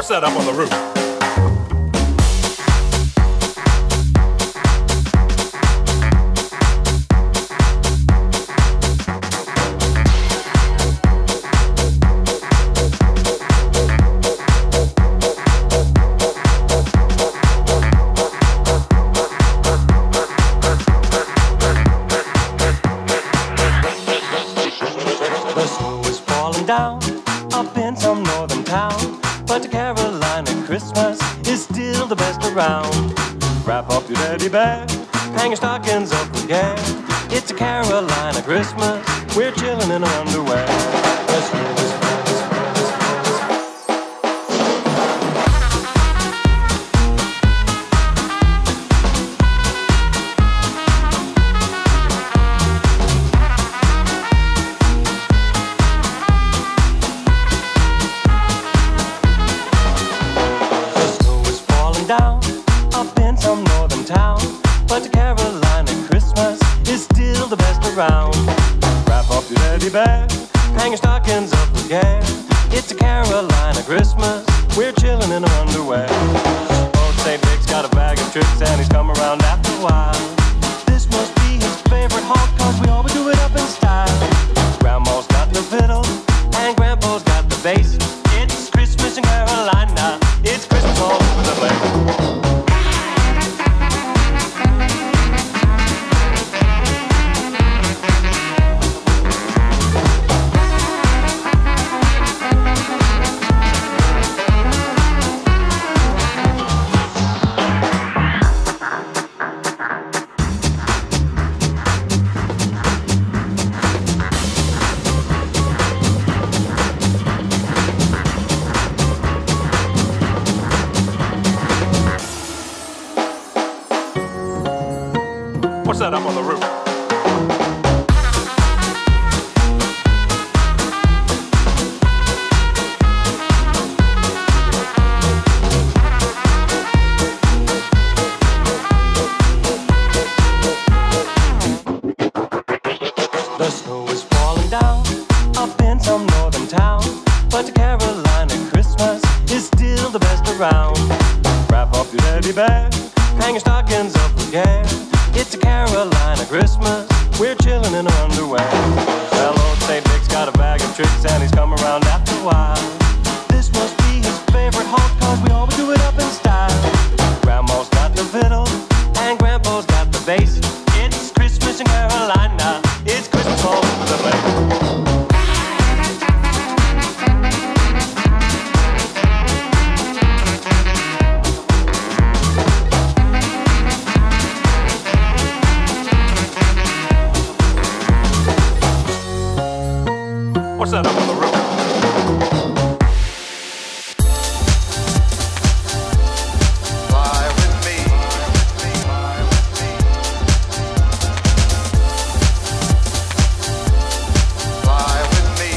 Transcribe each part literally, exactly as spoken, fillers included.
What's that up on the roof? The snow is falling down up in some northern town, but Carolina Christmas is still the best around. Wrap up your teddy bear, hang your stockings up with care. It's a Carolina Christmas, we're chilling in our underwear. The snow is down up in some northern town, but Carolina Christmas is still the best around. Wrap up your teddy bear, hang your stockings up with care. It's a Carolina Christmas, we're chilling in our underwear. Old Saint Nick's got a bag of tricks and he's come around after a while. This must be his favorite haunt, cause we always do it up in style. Grandma's got the fiddle and Grandpa's got the bass. It's Christmas in Carolina, it's Christmas all over the place. What's that up on the roof? The snow is falling down up in some northern town, but Carolina Christmas is still the best around. Wrap up your teddy bear, hang your stockings up with care. It's a Carolina Christmas, we're chilling in our underwear. Well, old Saint Nick's got a bag of tricks and he's come around after a while. This must be his favorite haunt, cause we always do it up in style. Grandma's got the fiddle and Grandpa's got the bass. It's Christmas in Carolina, it's Christmas all over the place. What's that up on the roof? Fly with me. Fly with me.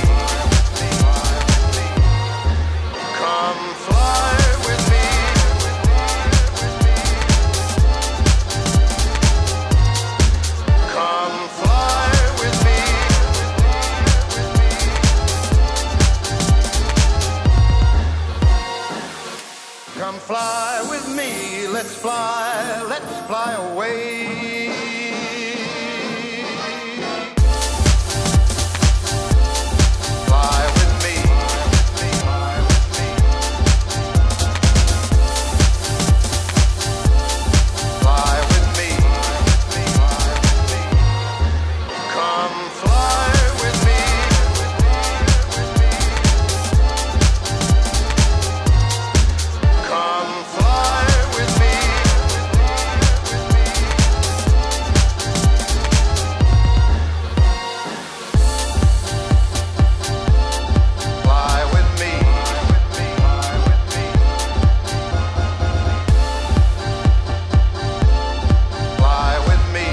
Come fly with me. Come fly with me. Come fly with me, let's fly, let's fly away. Fly with me. Fly with me. Come fly with me. Come fly with me. Fly with me. Fly with me.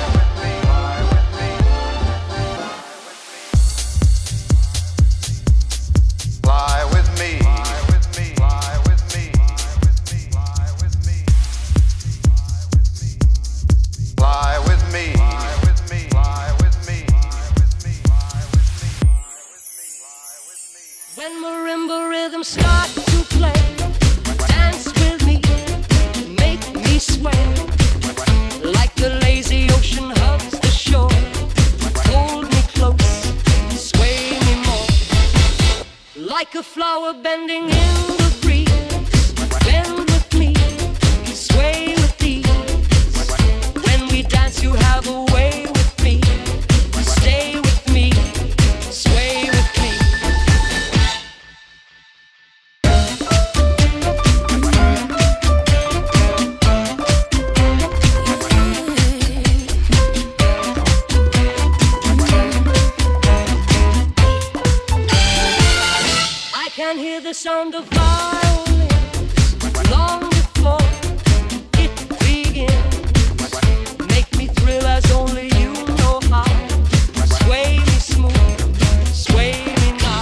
Fly with me. Fly with me. Fly with me. Fly with me. Fly with me. When marimba rhythms start to play, like a flower bending in the breeze. Bend with me, sway with ease. When we dance, you have a way with me. Stay with me, sway with me. I can hear the sound of violins long before it begins. Make me thrill as only you know how. Sway me smooth, sway me now.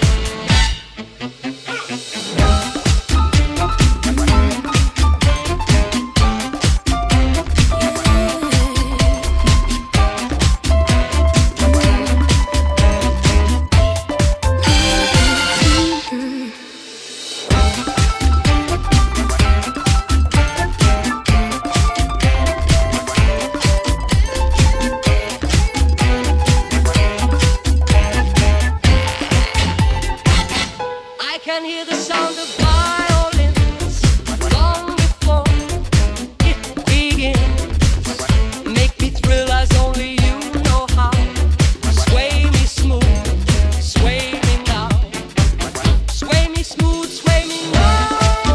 I can hear the sound of violins long before it begins. Make me thrill as only you know how. Sway me smooth, sway me now. Sway me smooth, sway me now.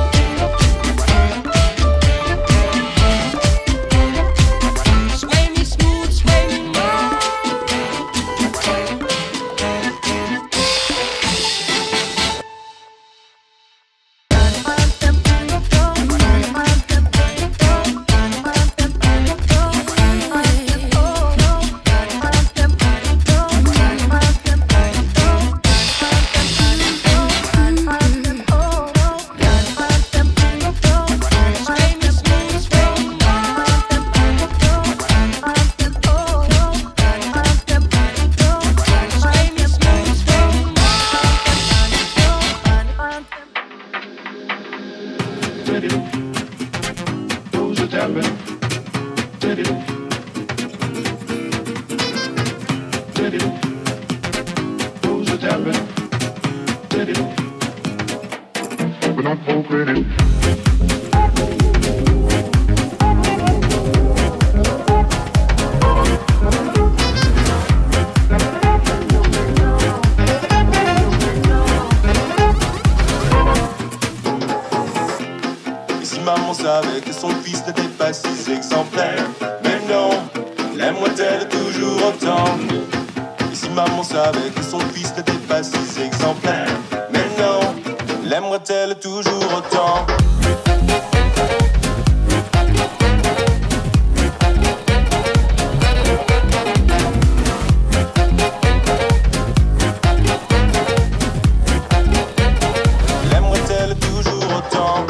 Sway me smooth, sway me now. But not for credit. Et si maman savait que son fils n'était pas si exemplaire, mais non, l'aimerait-elle toujours autant? Et si maman savait que son fils n'était pas si exemplaire, mais non, l'aimerait-elle toujours autant? L'aimerait-elle toujours autant?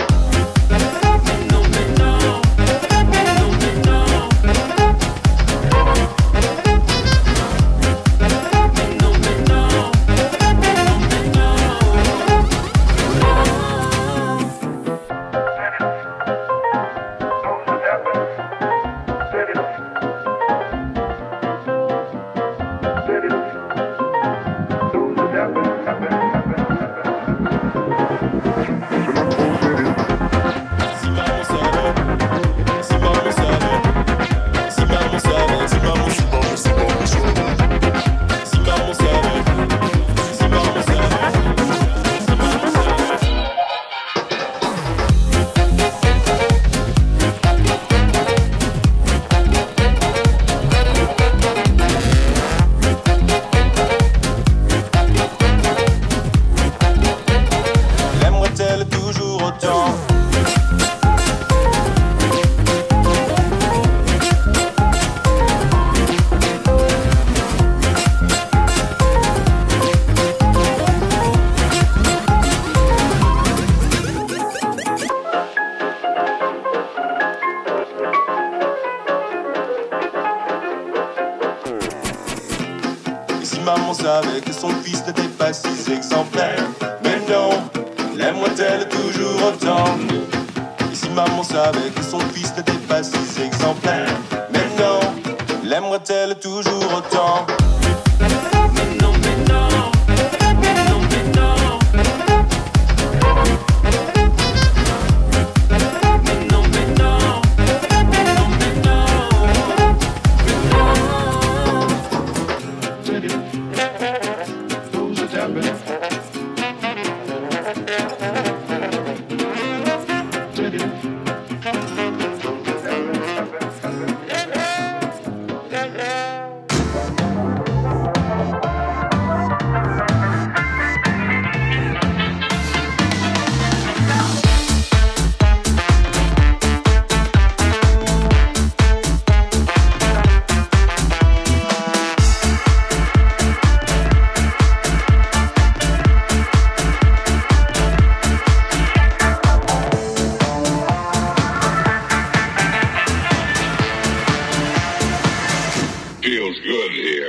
Maman savait que son fils n'était pas si exemplaire, mais non, l'aimerait-elle toujours autant? Et si maman savait que son fils n'était pas si exemplaire, mais non, l'aimerait-elle toujours autant? Mais non, mais non, mais non, mais non. Who's a tapping? Feels good here.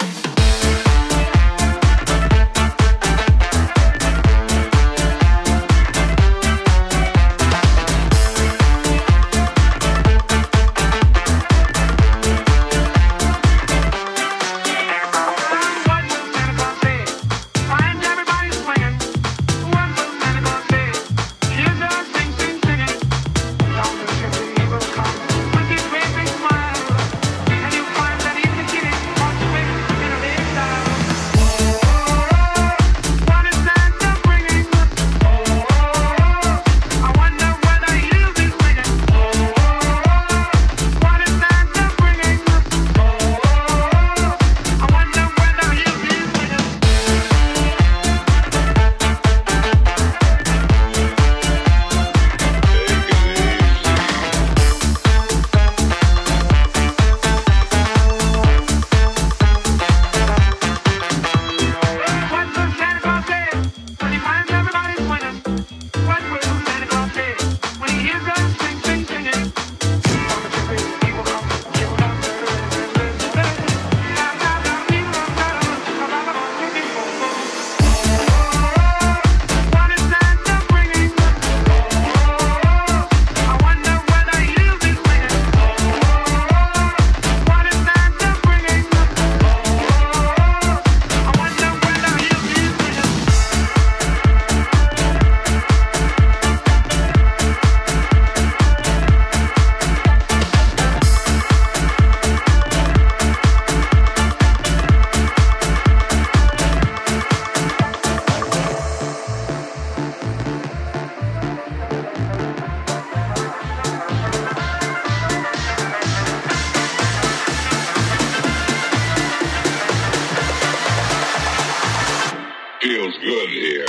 Feels good here.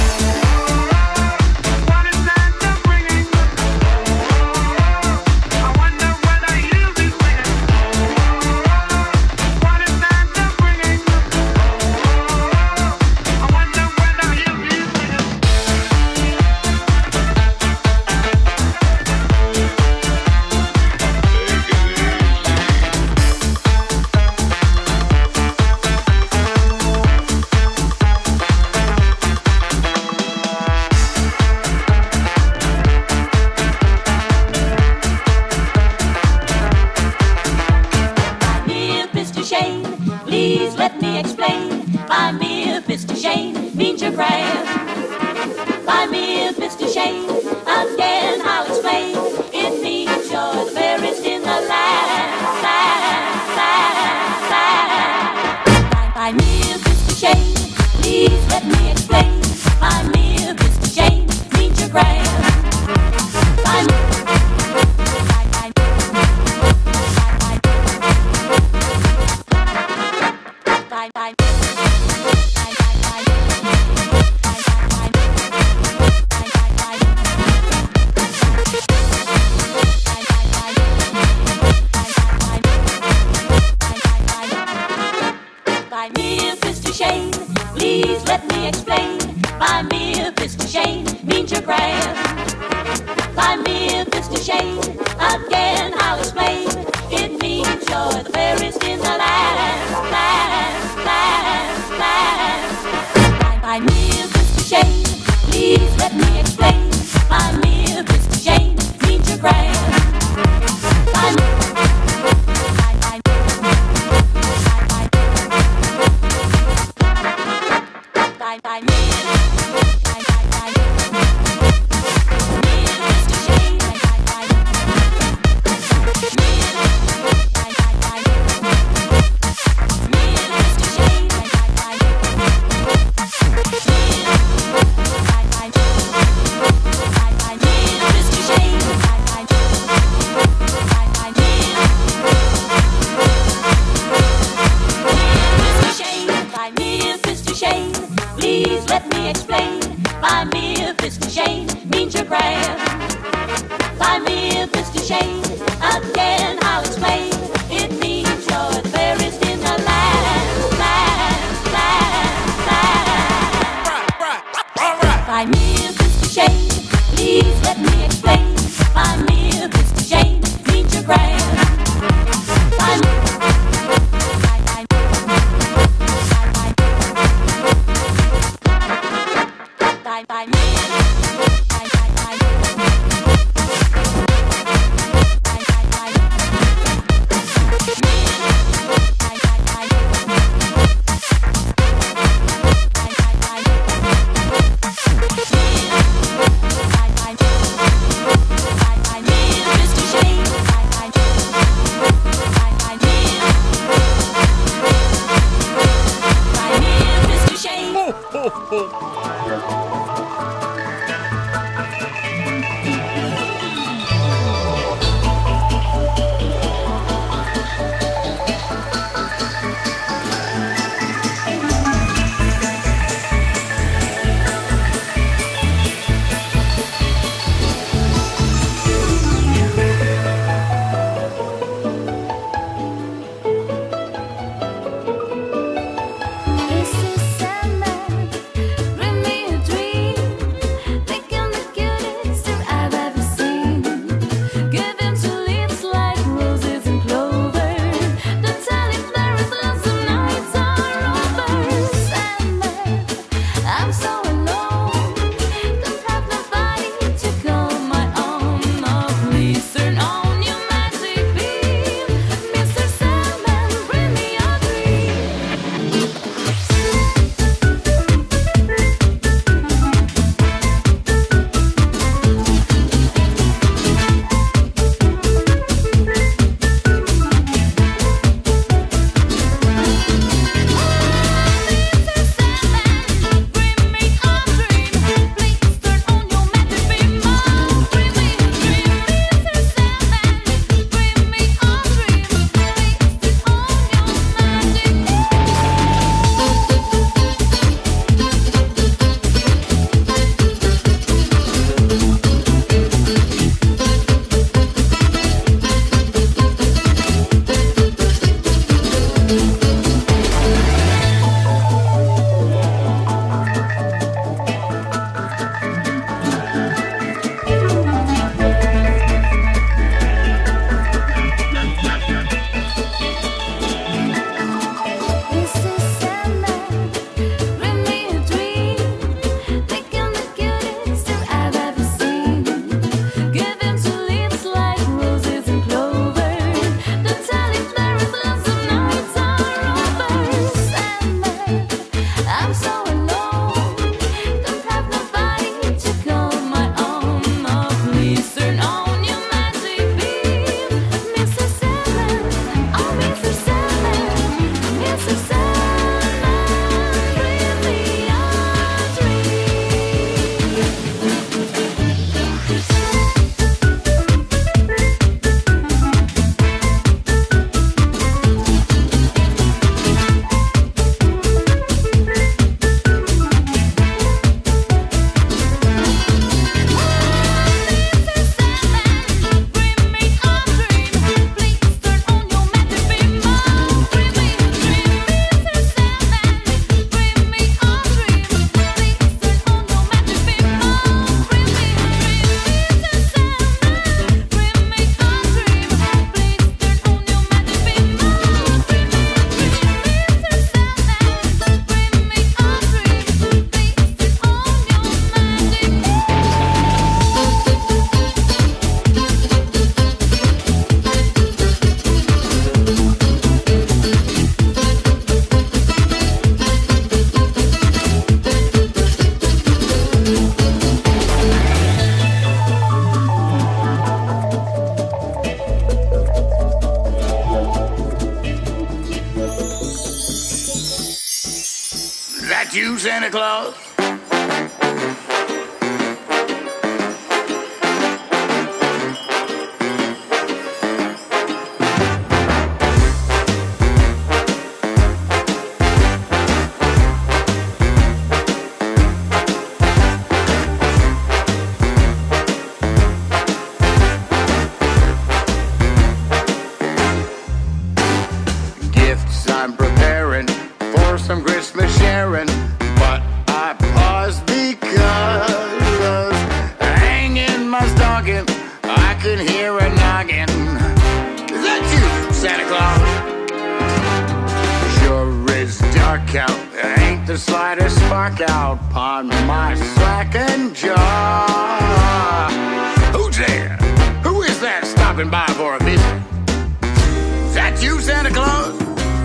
Please let me explain. Buy me a Mister Shane means your brand. Buy me a Mister Shane, again I'll explain. It means you're the fairest in the land, land, land, land. Buy me a Mister Shane, please let me explain. Buy me a Mister Shane means your brand. Buy me Buy me a Mister Shane, please let me explain. Buy me a Mister Shane means you're grand. Buy me a Mister Shane, again I'll explain. It means you're the fairest in the land, land, land, land. Buy me a Mister Shane, please let me explain. Buy me a Mister Shane means you're grand. Buy me Buy, buy me, buy, buy, buy, me a Mister Shane, buy, buy, me, buy, buy, buy, me a Mister Shane, buy, buy. Mister Shane, please let me explain. Buy me a Mister Shane means you're grand. Buy me a Mister Shane, again I'll explain. It means you're the fairest in the land, land, land, land. Right, right, all right. Buy me a Mister Shane, please let me explain. Buy me a Mister Shane means you're grand. Buy me. Buy, buy me. Buy, buy, buy. Buy, buy, buy. Me. Buy, buy, buy. Buy, buy, buy. Me. Buy, buy. Buy, buy me, Mister Shane. Buy, buy. Buy, buy me. Buy me, Mister Shane. Ho, ho, ho. that you, Santa Claus? the slightest spark out upon my slackened jaw. Who's there? Who is that stopping by for a visit? Is that you, Santa Claus?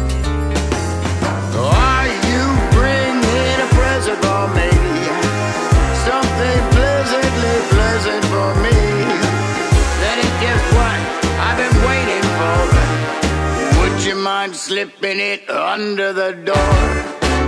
Are you bringing a present for me? Something pleasantly pleasant for me. That is just what I've been waiting for. Would you mind slipping it under the door?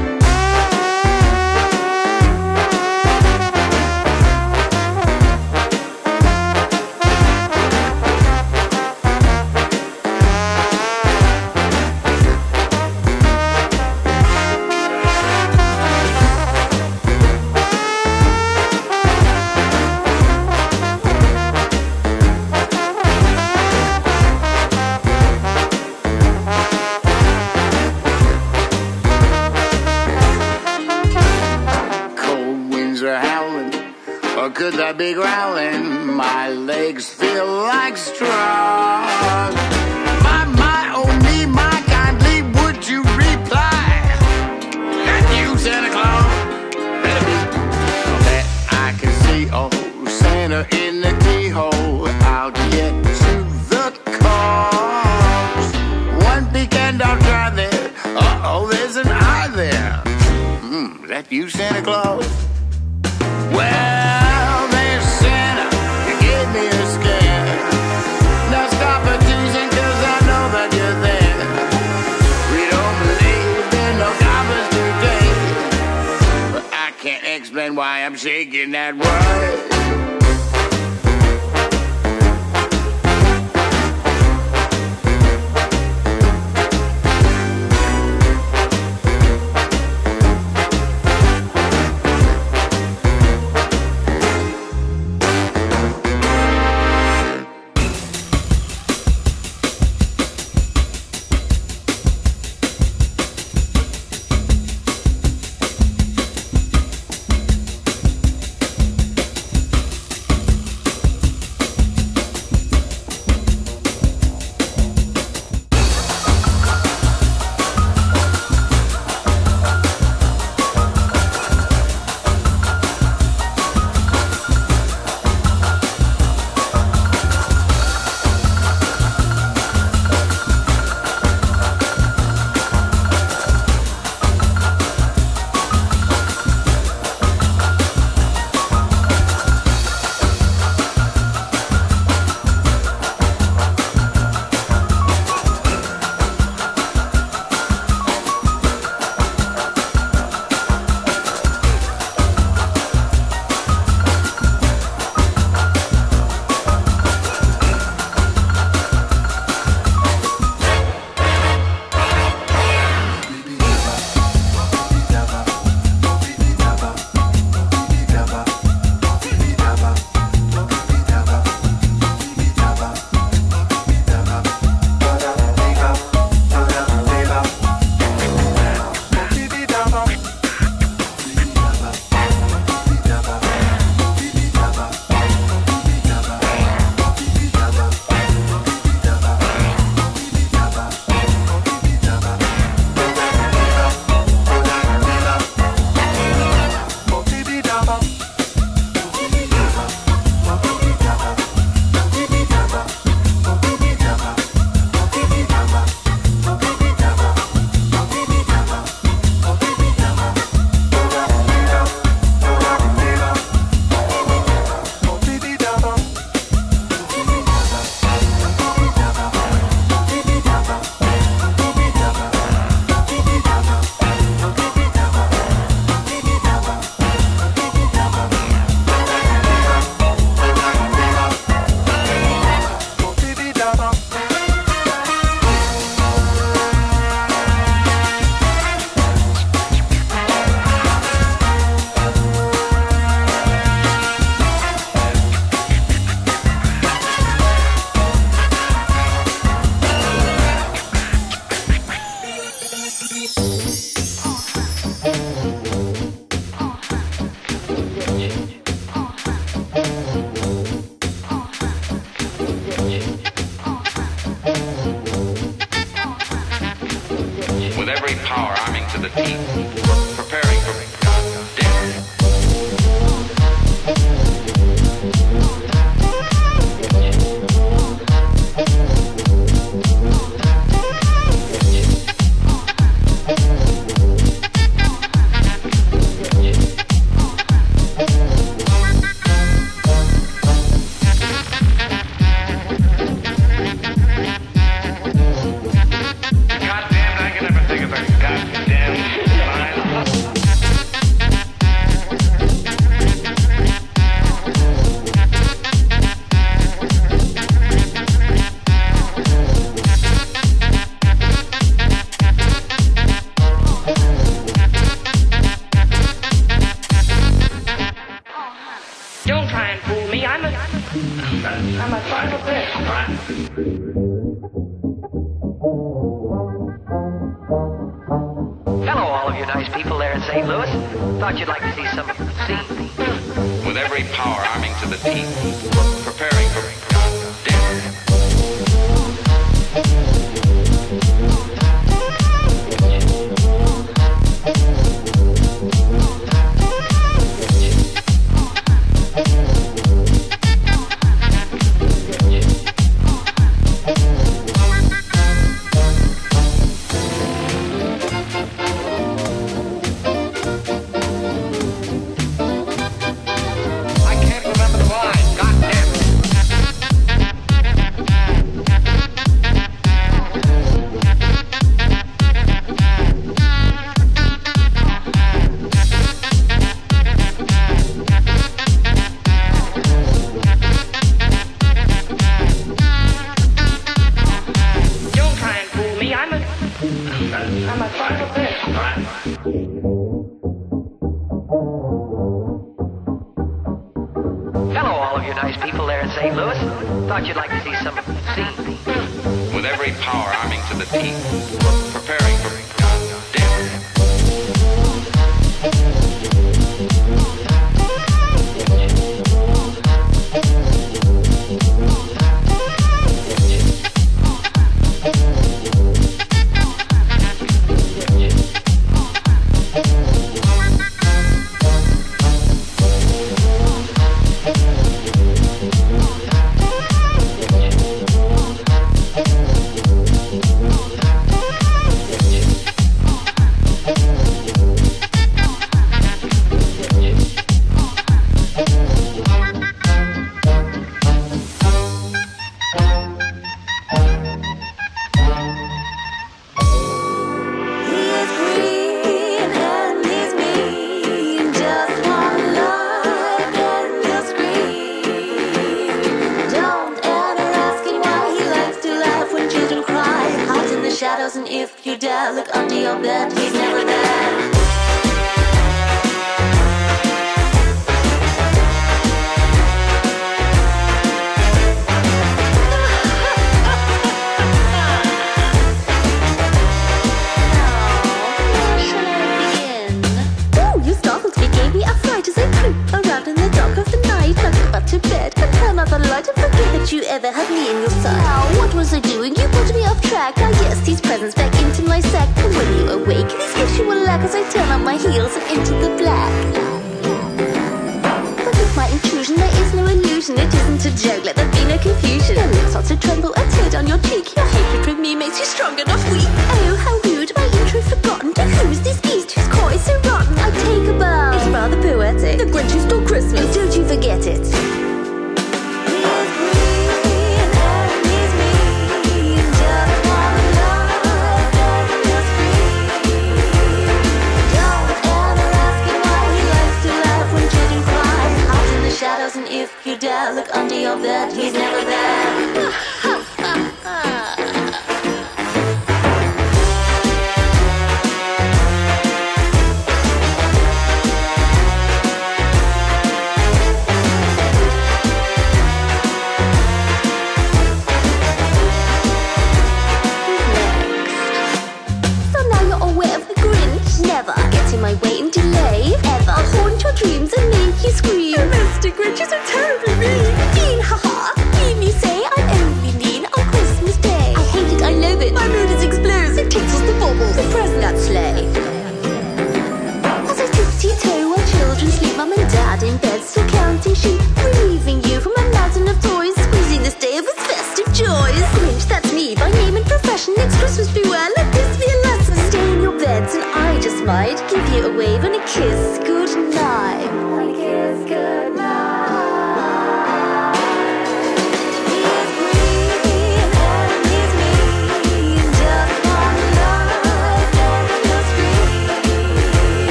Could I be growling? My legs feel like straws. My, my, oh me, my, kindly would you reply? That you, Santa Claus? Better be. That I can see, oh, Santa in the keyhole. I'll get to the cause. One peek and I'll try there. Uh-oh, there's an eye there. Hmm, that you, Santa Claus? Well, explain why I'm shaking that way. I'm a final bitch. Hello, all of you nice people there in Saint Louis. Thought you'd like to see some scene. With every power arming to the teeth, preparing for death.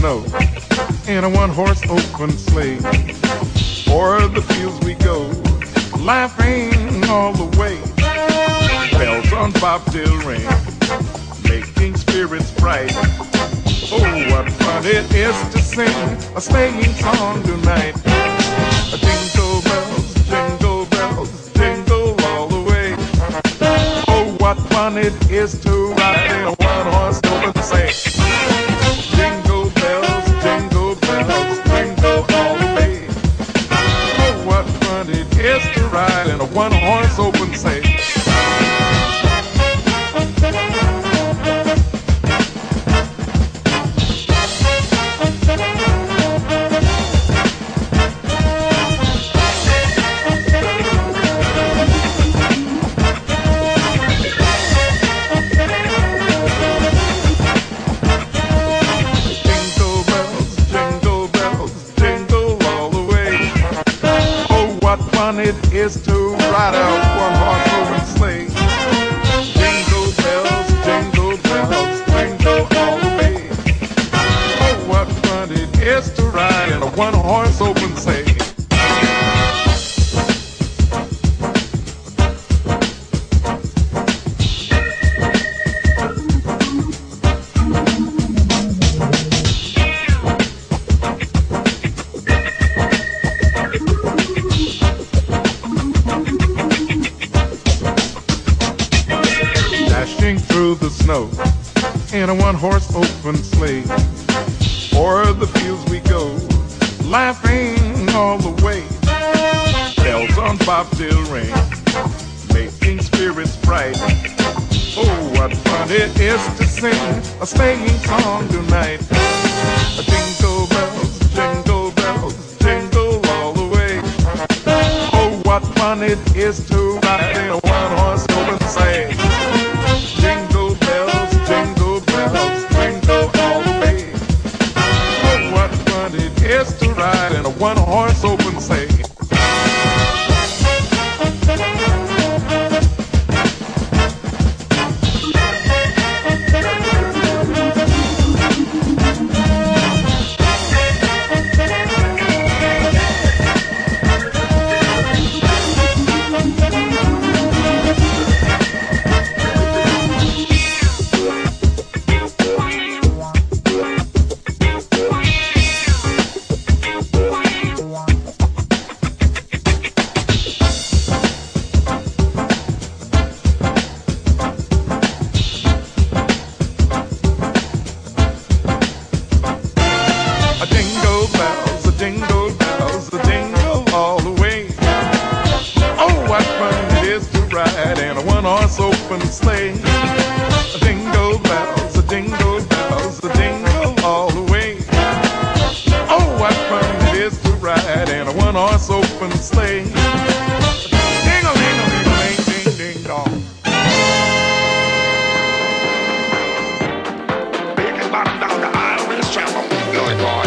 snow in a one-horse open sleigh. O'er the fields we go, laughing all the way. Bells on bobtail ring, making spirits bright. Oh, what fun it is to sing a sleighing song tonight. Jingle bells, jingle bells, jingle all the way. Oh, what fun it is to ride in a one-horse open sleigh. Jingle bells, jingle bells, jingle all the way. Oh, what fun it is to ride in a one-horse open sleigh. It is to ride a one-horse open sleigh. Jingle bells, jingle bells, jingle all the way. Oh, what fun it is to ride in a one-horse open sleigh. Through the snow in a one-horse open sleigh. O'er the fields we go, laughing all the way. Bells on bobtail ring, making spirits bright. Oh, what fun it is to sing a sleighing song tonight. Jingle bells, jingle bells, jingle all the way. Oh, what fun it is to ride in a one-horse open sleigh. Jingle bells, jingle bells, jingle all the way. Oh, what fun it is to ride in a one-horse open sleigh. Open sleigh. Jingle bells, jingle bells, jingle all the way. Oh, what fun it is to ride in a one-horse open sleigh. Jingle, jingle, jingle, ding, ding, ding, dong. Big and bottom down the aisle with a strap on, good boy.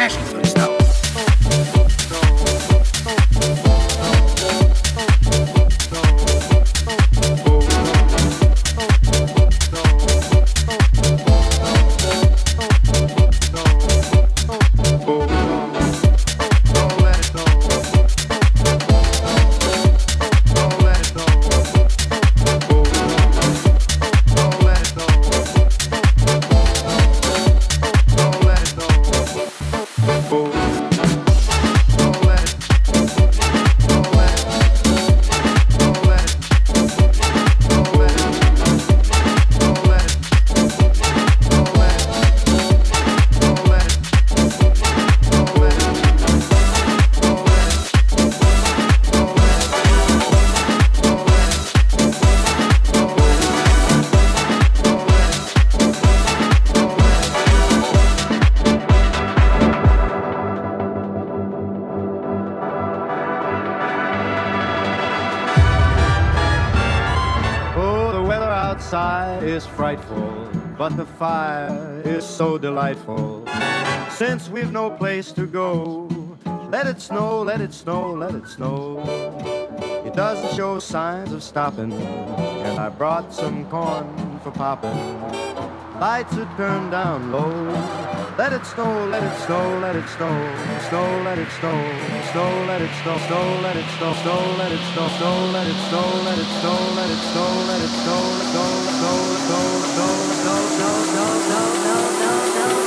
crashing good stuff. Is frightful, but the fire is so delightful. Since we've no place to go, let it snow, let it snow, let it snow. It doesn't show signs of stopping, and I brought some corn for popping. Lights are turned down low. Let it snow, let it snow, let it snow. Snow, let it snow. Snow, let it snow. Snow, let it snow. Snow, let it snow. Snow, let it snow. Let it snow. Let it snow. Let it snow. Snow, snow, snow, snow, snow, snow, snow, snow, snow, snow,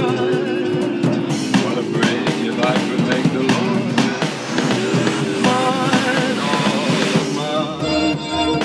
What a break if I could make the Lord mine, all mine.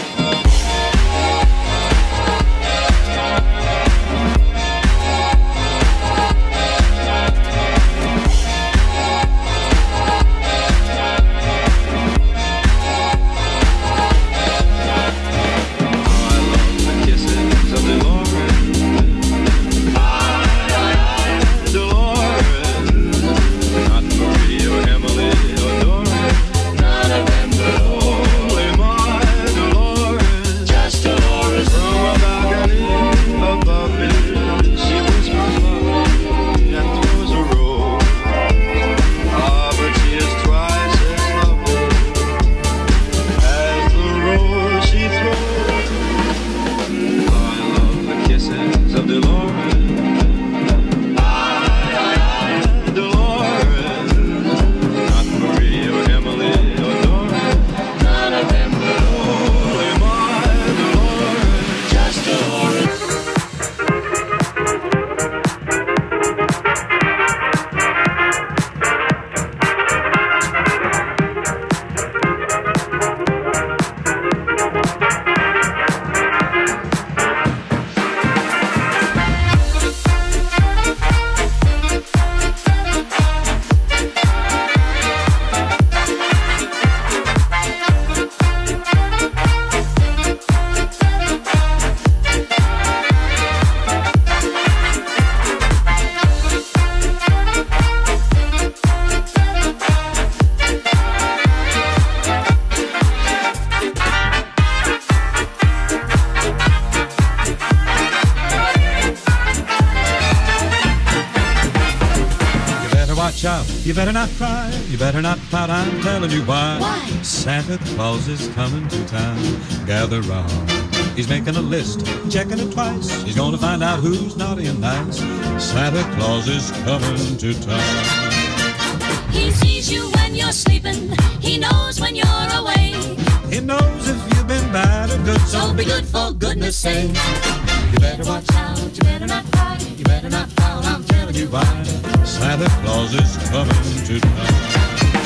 You better not cry, you better not pout, I'm telling you why. Why? Santa Claus is coming to town, gather round. He's making a list, checking it twice. He's gonna find out who's naughty and nice. Santa Claus is coming to town. He sees you when you're sleeping, he knows when you're away. He knows if you've been bad or good, So be good for goodness sake. You better watch out, you better not cry, you better not pout, I'm telling you why. Santa Claus is coming to town.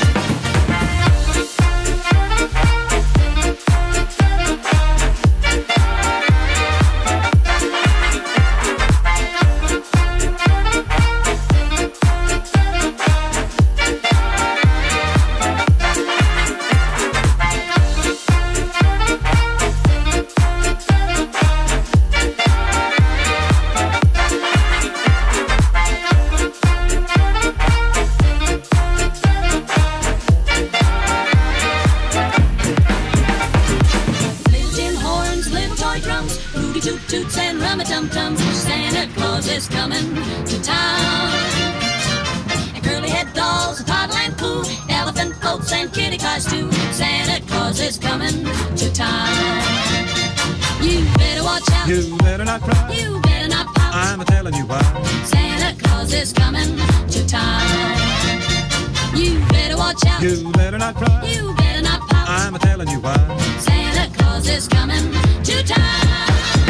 Toots and rum-a-tum-tums, Santa Claus is coming to town. And curly-head dolls, and toddle and poo, elephant boats and kitty cars too. Santa Claus is coming to town. You better watch out. You better not cry. You better not pout. I'm a-telling you why. Santa Claus is coming to town. You better watch out. You better not cry. You better not pout. I'm a-telling you why. Santa Claus is coming to town.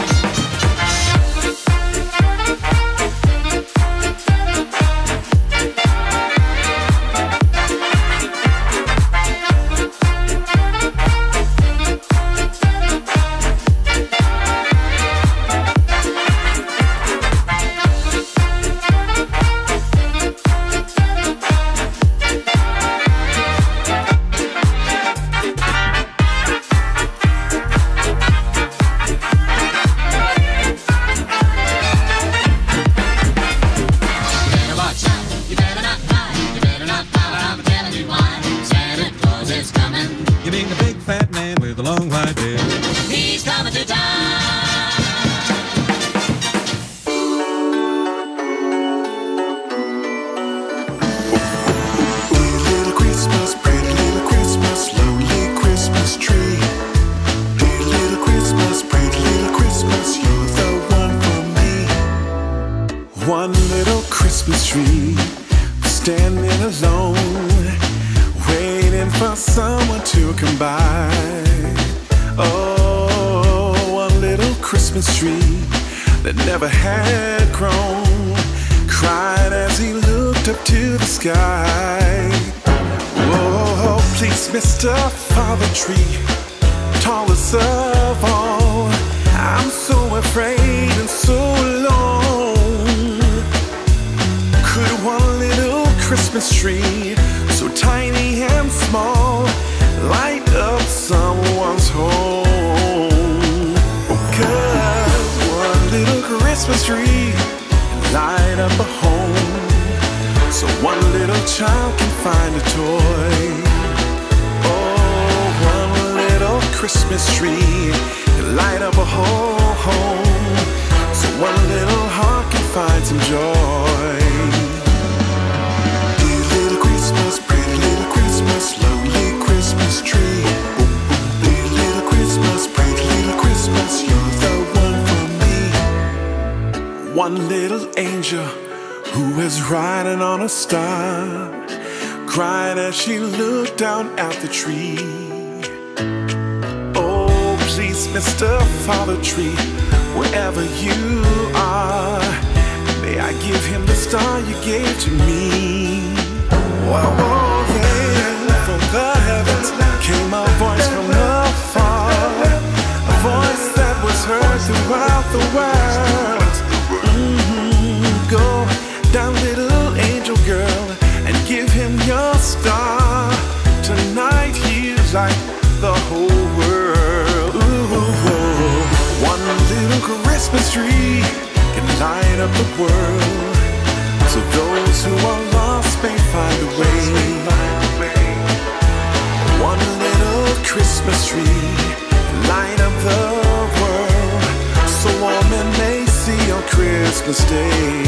One little Christmas tree, standing alone, waiting for someone to come by. Oh, one little Christmas tree that never had grown, cried as he looked up to the sky. Whoa, please, Mister Father Tree, tallest of all, I'm so afraid and so alone. Could one little Christmas tree, so tiny and small, light up someone's home? Cause one little Christmas tree light up a home, so one little child can find a toy. Oh, one little Christmas tree can light up a whole home, so one little heart can find some joy. Dear little Christmas, pretty little Christmas, lonely Christmas tree. Dear little Christmas, pretty little Christmas, you're the one for me. One little angel who was riding on a star cried as she looked down at the tree. Oh, please, Mister Father Tree, wherever you are, may I give him the star you gave to me. Whoa, whoa, then from the heavens came a voice from afar, a voice that was heard throughout the world. Mm-hmm. Go down, little angel girl, and give him your star. Tonight he's like the whole world. Ooh, one little Christmas tree can light up the world, so those who are lost may find a way. One little Christmas tree can light up the world, so all men may see on Christmas Day.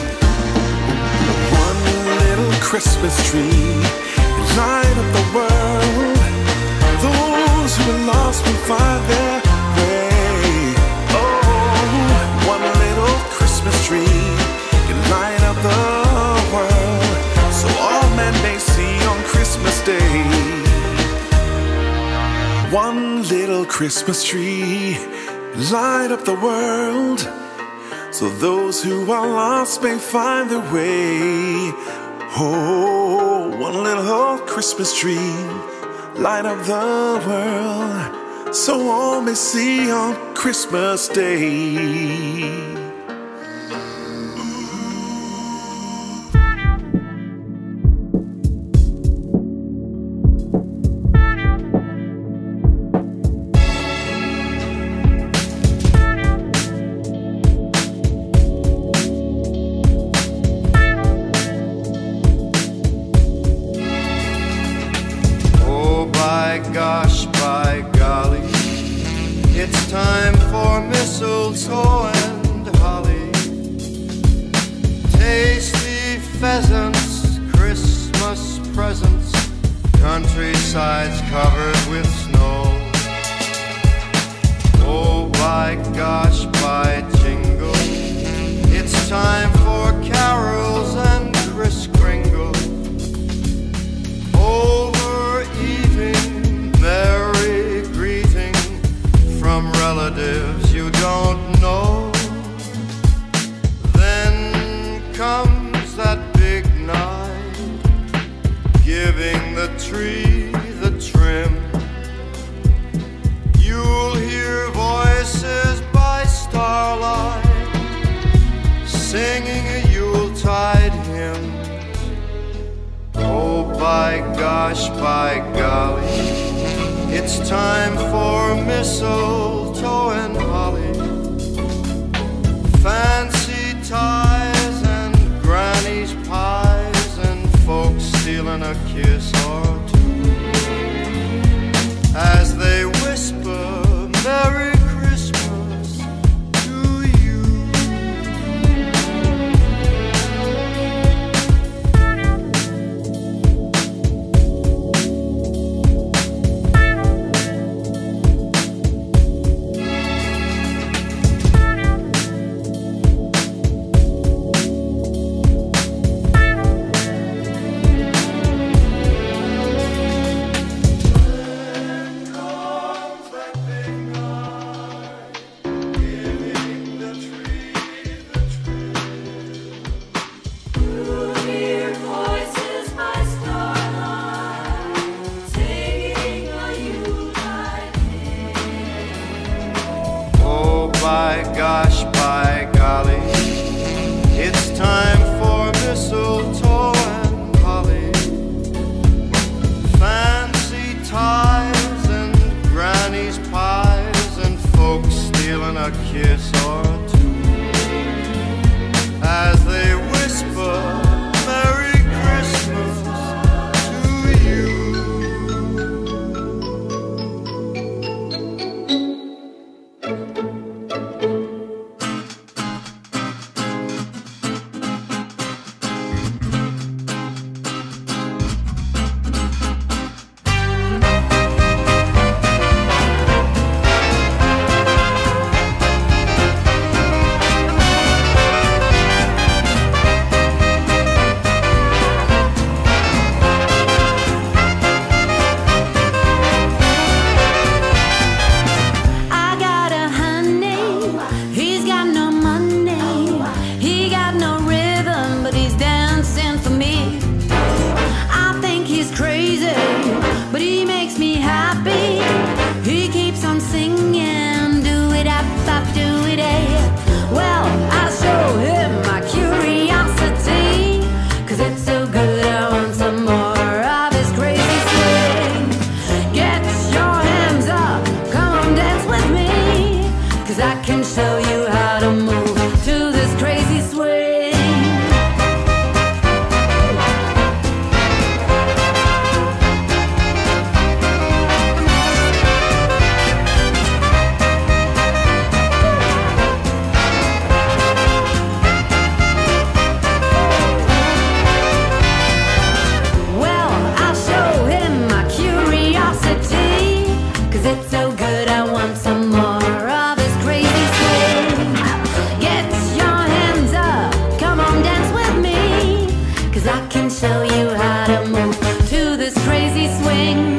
Christmas tree, light up the world. Those who are lost will find their way. Oh, one little Christmas tree can light up the world, so all men may see on Christmas Day. One little Christmas tree, light up the world, so those who are lost may find their way. Oh, one little Christmas tree, light up the world, so all may see on Christmas Day. Gosh, by golly, it's time for mistletoe and holly. Tasty pheasants, Christmas presents, countrysides covered with snow. Oh, by gosh, by jingle, it's time for carols and Kris Kringle. Overeating, merry greeting from relatives you don't know. Then comes that big night, giving the tree the trim. You'll hear voices by starlight singing a Yuletide hymn. Oh, by gosh, by golly, it's time for mistletoe and holly. Fancy ties and granny's pies and folks stealing a kiss or two as they whisper Merry Christmas to you. 'cause I can show you how to move to this crazy swing.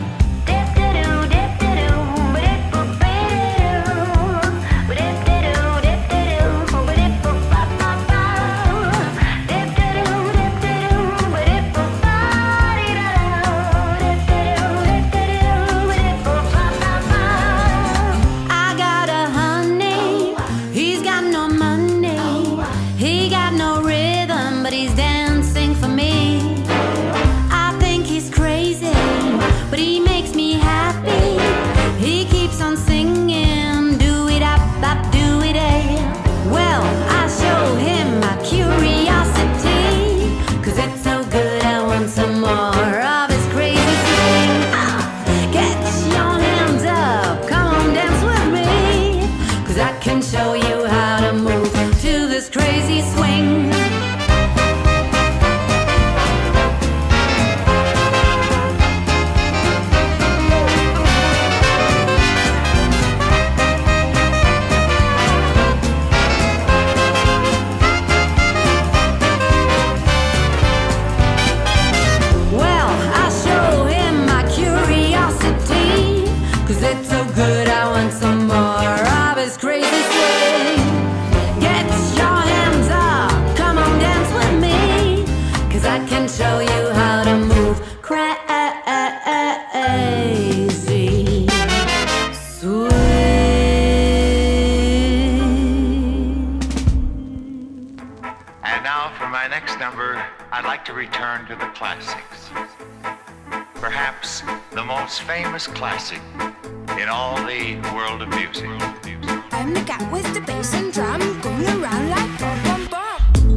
To return to the classics. Perhaps the most famous classic in all the world of music. I'm the cat with the bass and drum going around like bum bum bum.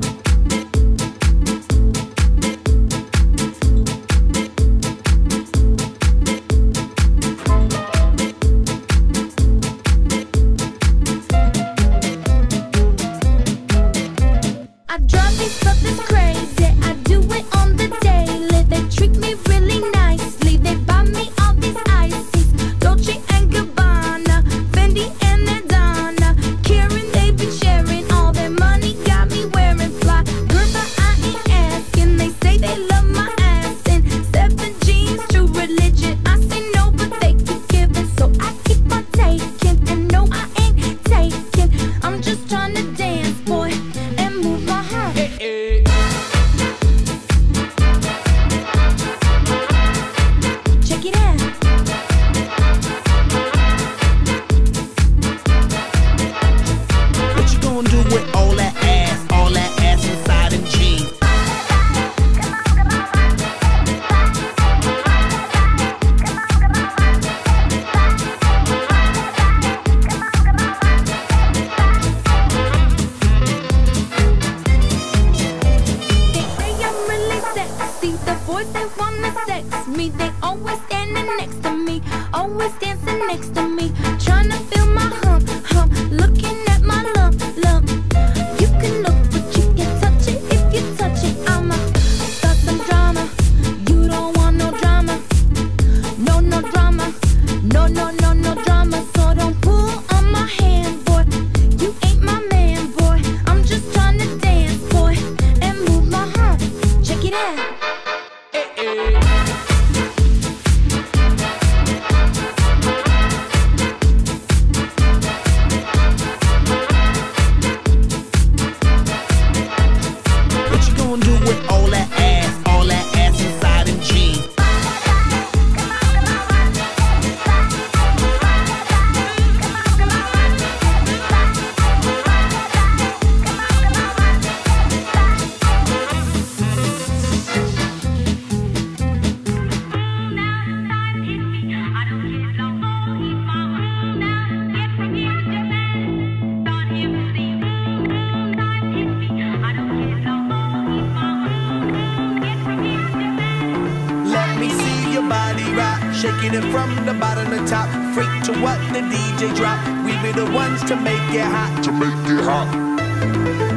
I drive these puppets crazy. I do it on the daily. They treat me really nicely. They buy me all these ices, Dolce and Gabbana, Fendi and Adana, Karen. They be sharing all their money. Got me wearing fly. Girl, but I ain't asking. They say they love my ass and seven jeans, true religion. I say no, but they keep giving, so I keep on taking. And no, I ain't taking. I'm just trying to dance, boy, and move my heart. Hey, hey. Check it out. What you gonna do with all that ass, all that ass inside them jeans? They say I'm really sexy. The boys, they wanna sex me. They always standing next to me, always dancing next to me, trying to feel my hump, hump, looking at my lump, lump. You can look, but you can't touch it. If you touch it, I'ma start some drama. You don't want no drama, no, no drama, no, no, no, no drama. So don't pull on my hand, boy. You ain't my man, boy. I'm just trying to dance, boy, and move my heart. Check it out. What you gonna do with all that ass, all that ass inside them jeans? Let me see your body rock, shaking it from the bottom to top. Freak to what the D J drop. We be the ones to make it hot, to make it hot.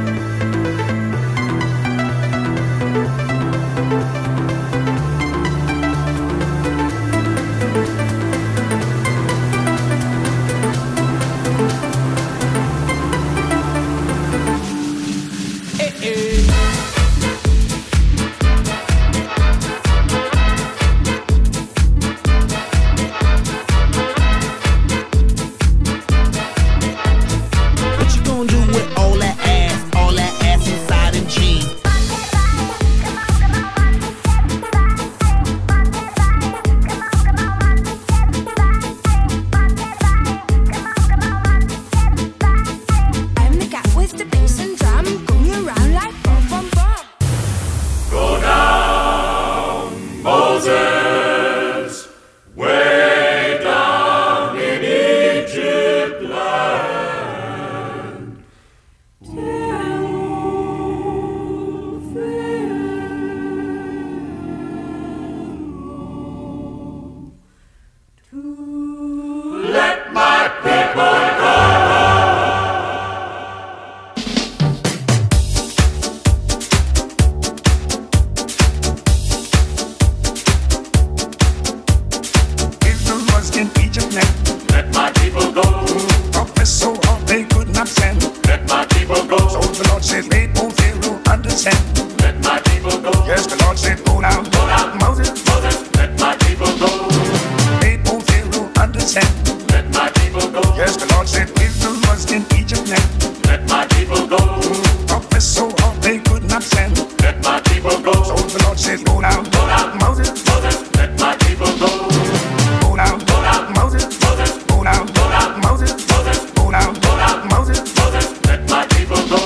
people go. Yes, the Lord said, go down. Go down. Moses, Moses, let my people go. made old Pharaoh understand. Let my people go. Yes, the Lord said, wisdom was in Egypt land. Let my people go. Oppressed so hard they could not stand. Let my people go. So the Lord said, go down. Go down. Moses, Moses, let my people go. go down. Go down. Moses, Moses, go down. go down. Moses, Moses, go down. go down. Moses, Moses, let my people go.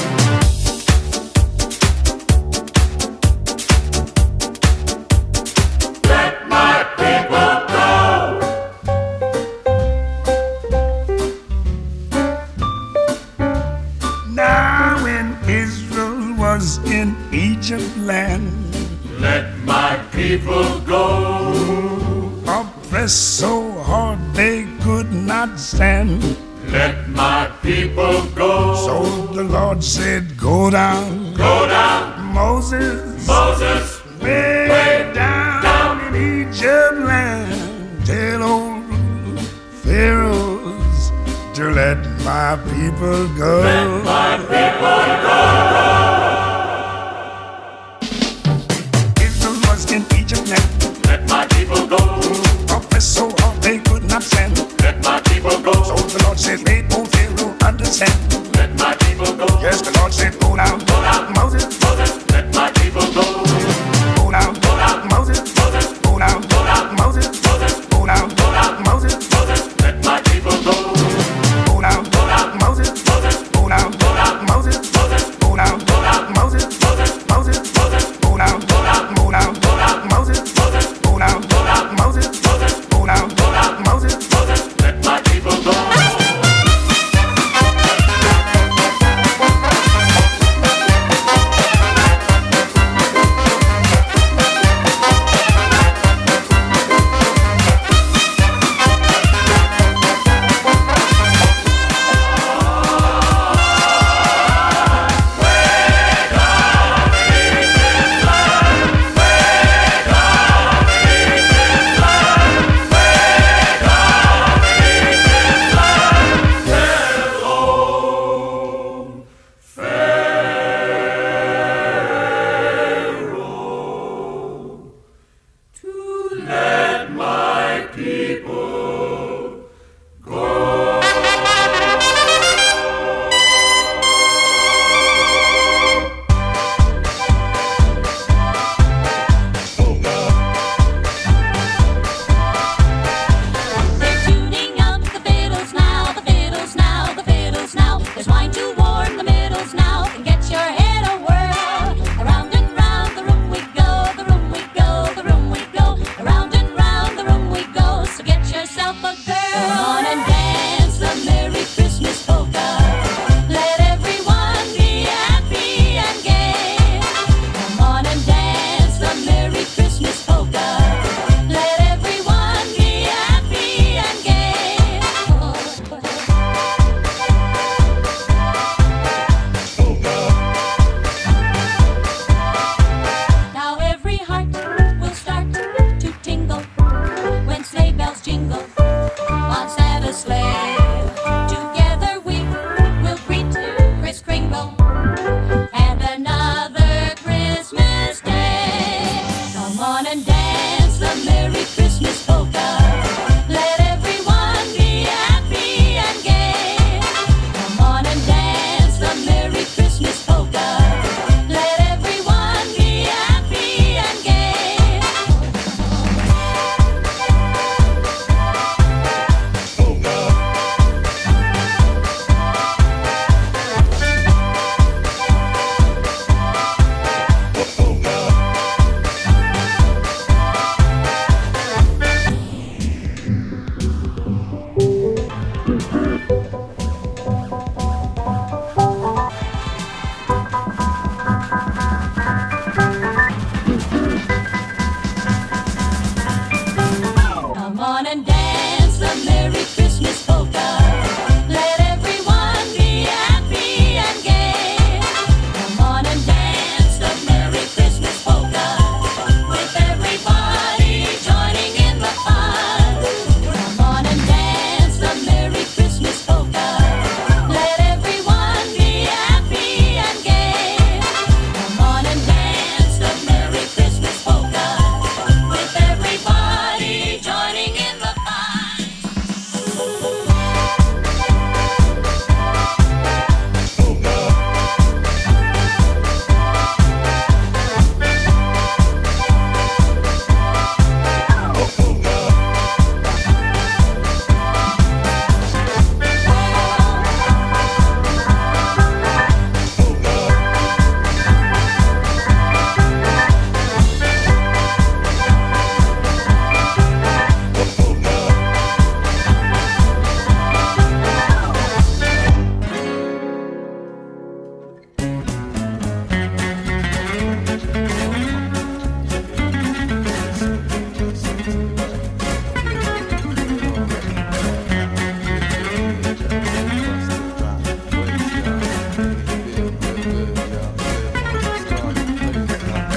Let my people go. now when Israel was in Egypt land, Let my people go. oppressed so hard they could not stand. Let my people go. So the Lord said, go down. Go down. Moses, Moses, way, way down, down. in Egypt land, tell old Pharaohs to let my people go. Let my people go. Israel was in Egypt land, Let my people go. oppressed so hard they could not stand. Let my people go. So the Lord said, made old Pharaoh understand. Let my people go. Yes, the Lord said, go down. Go down. Moses, Moses, let my people go. go down. Go down. Moses, Moses, go down. go down. Moses, Moses, go down. go down. Moses, Moses, let my people go. go down. Go down. Moses, Moses, go down. go down. Moses, Moses, go down.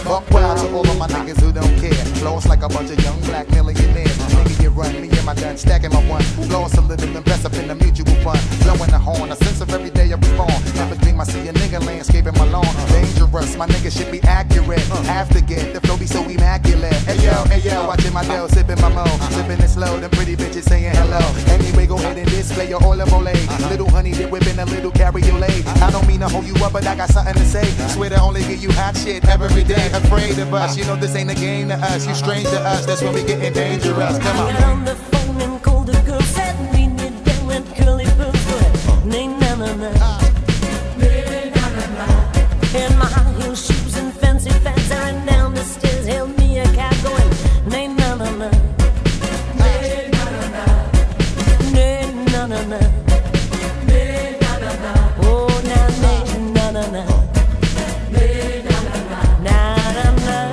Buck wild to all of my niggas who don't care. Flows like a bunch of young black millionaires. Nigga, you run, me and my gun, stacking my one. Flows a little invest up in the mutual fund. Blowing the horn, a sense of every day I perform. Never dream I see a nigga landscaping my lawn. Dangerous, my nigga should be accurate. Have to get the flow be so immaculate. Hey yo, hey yo, watching my dough, sipping my mo. Sipping it slow, them pretty bitches saying hello. Anyway, go ahead and display your olive ole. Little honey dip whipping a little cabriolet. I don't mean to hold you up, but I got something to say. Swear to only give you hot shit every day. Afraid of us, you know this ain't a game to us. You strange to us, that's when we getting dangerous. Come on. I got on the phone and called a girl, said we need them with curly boots, but nay na na na, nay na na na. In my high heel shoes and fancy pants, I ran down the stairs, hailed me a cab going, nay na na na, nay na na na, nay na na na, nay na na na. Oh na nay na na na, nay na na na, na na na.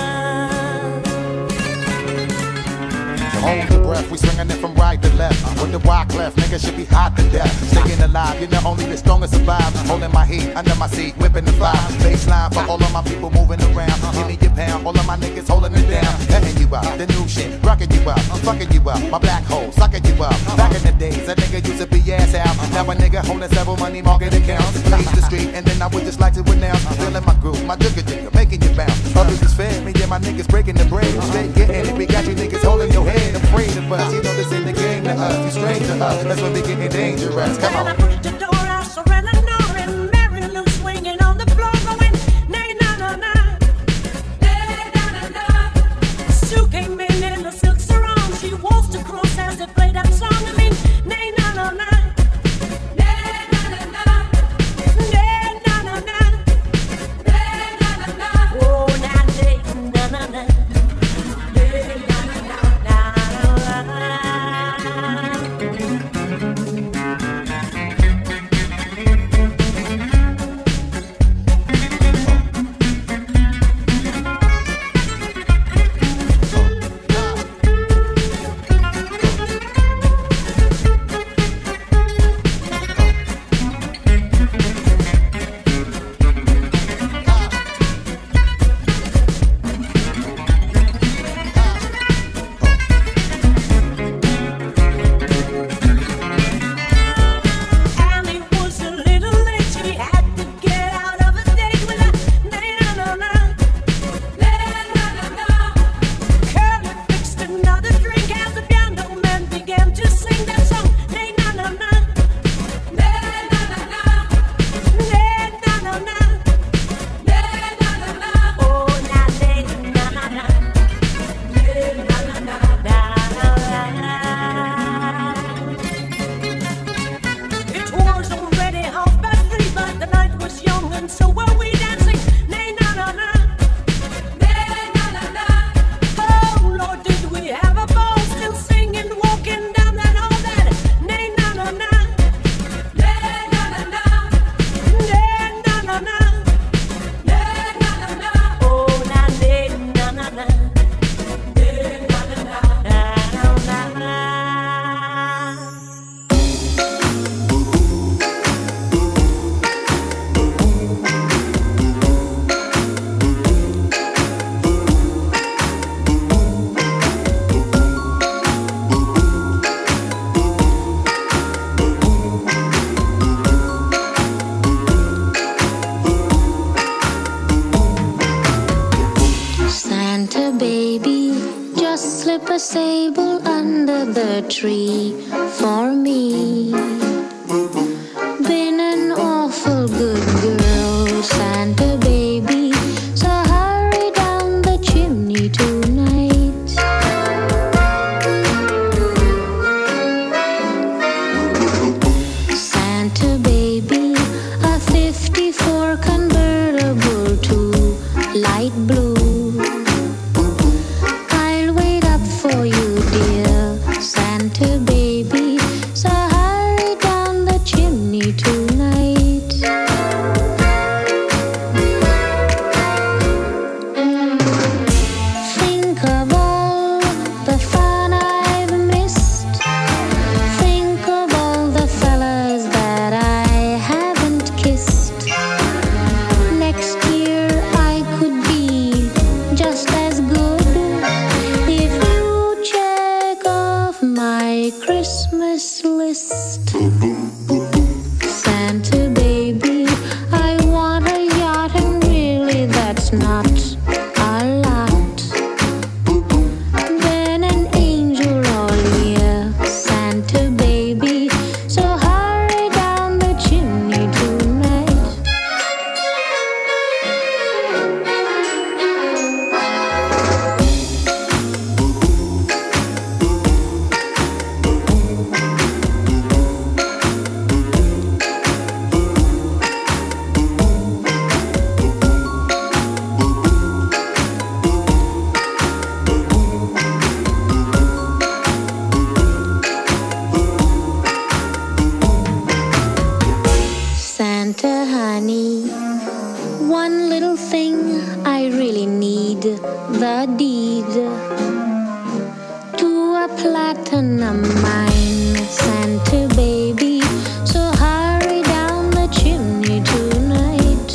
Hold the breath, we swinging it from right to left. With the wide cleft, nigga should be hot to death. Staying alive, you're the only the strongest survive. Holding my heat under my seat, whipping the fire. Baseline for all of my people moving around. Give me your pound, all of my niggas holding it down. Letting you out, the new shit, rocking you out, fucking you out. My black hole, sucking you out. Back in the days, that nigga used to be ass out. Now a nigga holding several money market accounts. Blaze the street, and then I would just like to announce. Feeling my groove, my jigger jigger, making you bounce. Others is fed, me and my niggas breaking the bread. Straight getting it, we got you niggas holding your head. Afraid of us, you know this ain't the game to us. You strange to us, that's when we getting dangerous. Come on. And I pushed the door out, surrender now, and Mary Lou swinging on the floor, going, nay na na na, nay na na na. Sue came in in the silk sarong, she waltzed across as they played that song. I mean, nay na na na, nay na na na, nay na na na, nay na na na. Oh, na nay na na na, nay na na na, na na na. slip a sable under the tree for me. Been an awful good girl, Santa baby, so hurry down the chimney tonight. Santa baby, a fifty-four convertible to light blue. I'll wait up for you, dear Santa baby, so hurry down the chimney tonight. Think of all the fun I've missed. Think of all the fellas that I haven't kissed. Next year I could be I really need the deed to a platinum mine, Santa baby. So hurry down the chimney tonight.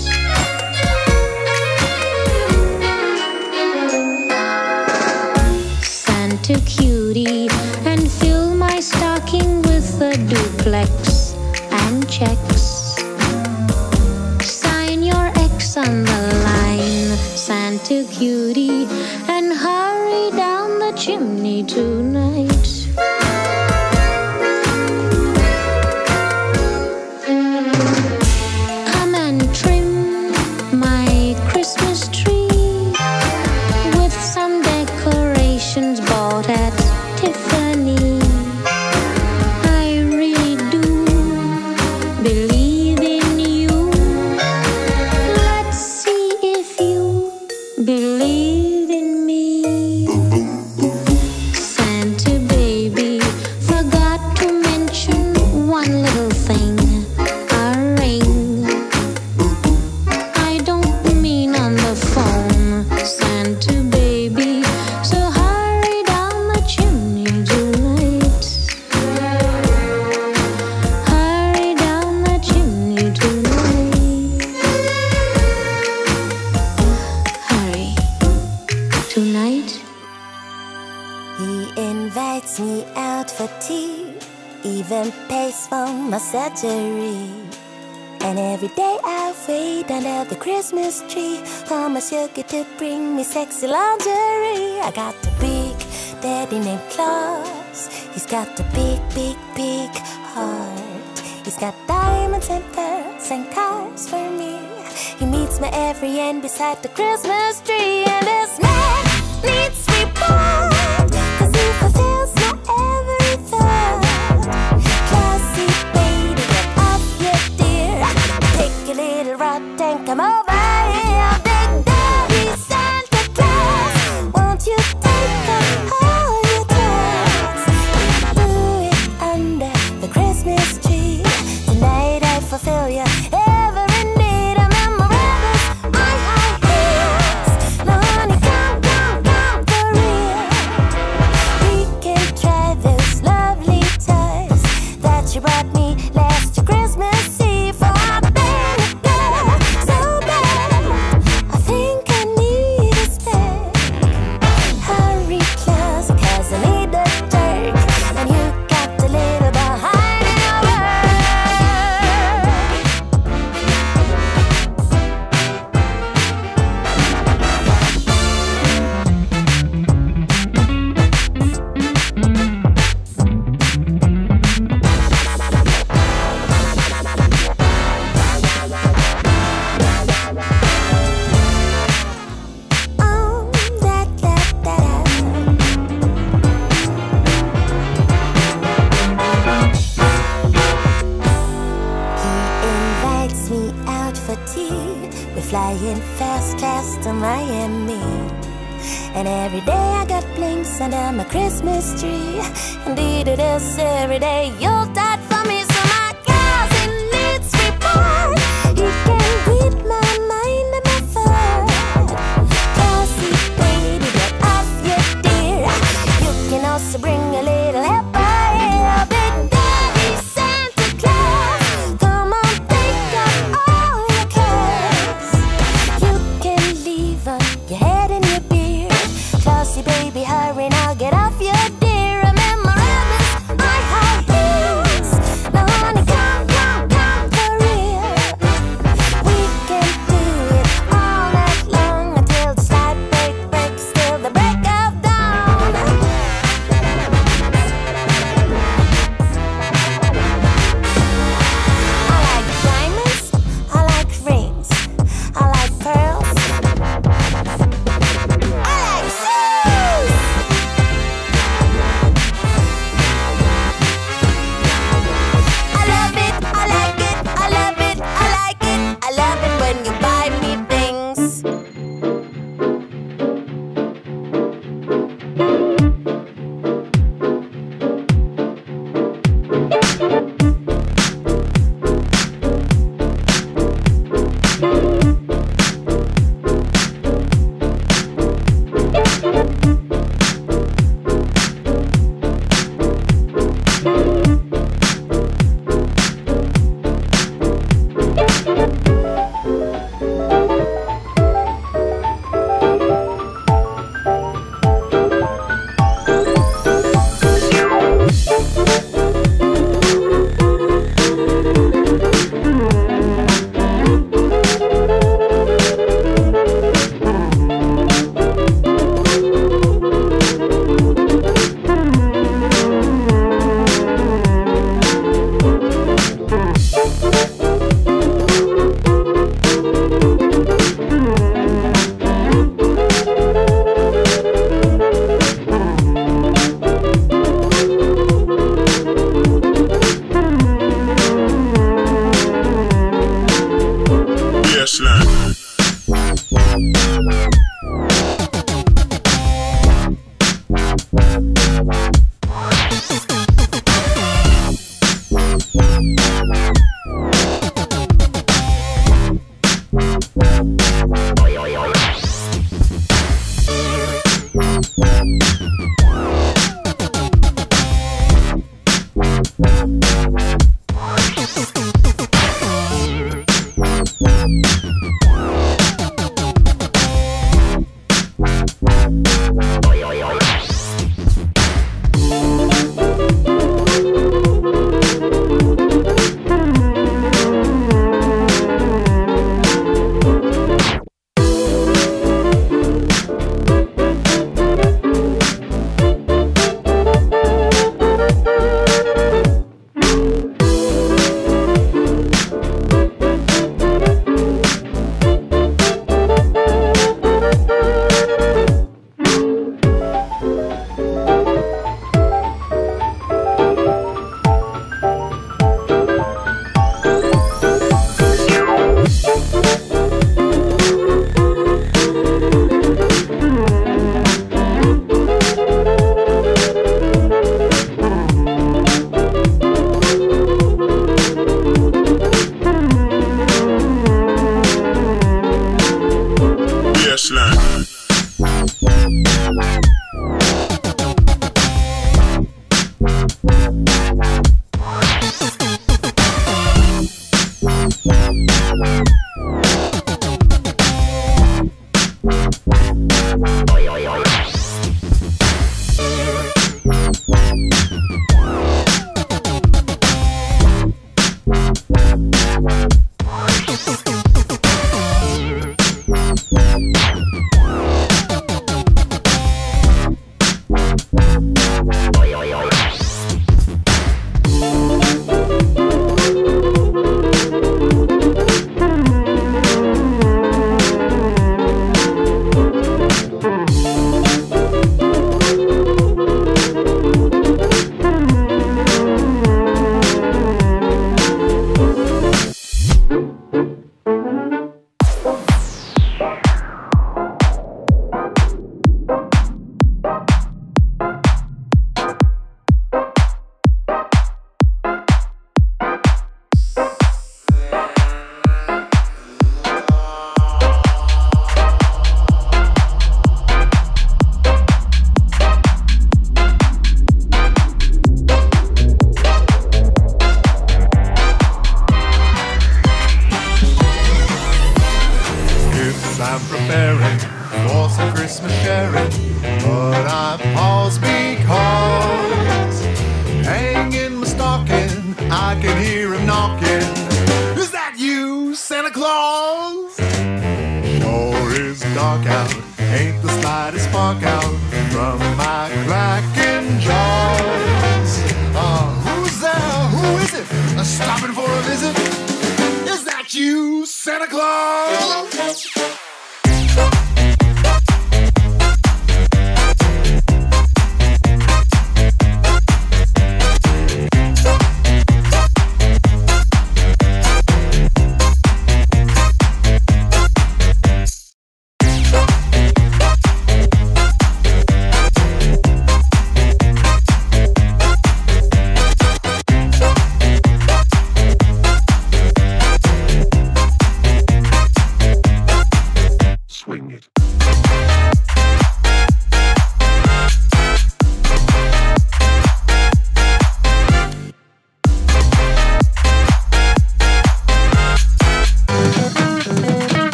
Santa cutie, and fill my stocking with a duplex and checks. Sign your X on the line, Santa cutie, and hurry down the chimney tonight. Come and trim my Christmas tree with some decorations bought at Tiffany. I really do believe in you. Let's see if you believe in me. Santa baby forgot to mention one little thing, a ring. I don't mean on the phone, Santa baby. So hurry down the chimney tonight. Hurry down the chimney tonight. Hurry. Tonight. He invites me out for tea, even pays for my surgery. And every day I wait under the Christmas tree for my sugar to bring me sexy lingerie. I got a big daddy named Claus. He's got a big, big, big heart. He's got diamonds and pearls and cars for me. He meets me every end beside the Christmas tree. And this man needs reward, 'cause he fulfills my every thought. Classy baby, get off your dear. Take your little rod and come over here. Big Daddy Santa Claus, won't you take off all your clothes? Do it under the Christmas tree. Tonight I fulfill your every need. A memorandum, my high heels. No honey, come, come, come for real. We can try those lovely toys that you brought me last Christmas Eve. For I've been a girl so bad, I think I need a spare. Hurry close, 'cause I need a jerk, and you got a little behind in your work. Invites me out for tea. We're flying first class to Miami. And every day I got blinks under my Christmas tree. Indeed it is every day you'll die for me. So my cousin needs reward. He can read my mind and my thought. Classy baby, get off your dear. You can also bring a little help by here. Big Daddy Santa Claus, come on, take off all your clothes. You can leave on your head and your beard. Classy baby, hurry now, get off your dear. Remember, my high heels.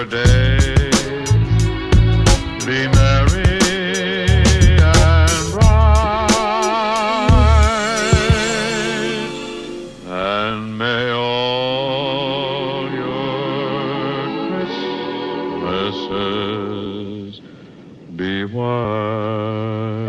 your days be merry and bright, and may all your Christmases be white.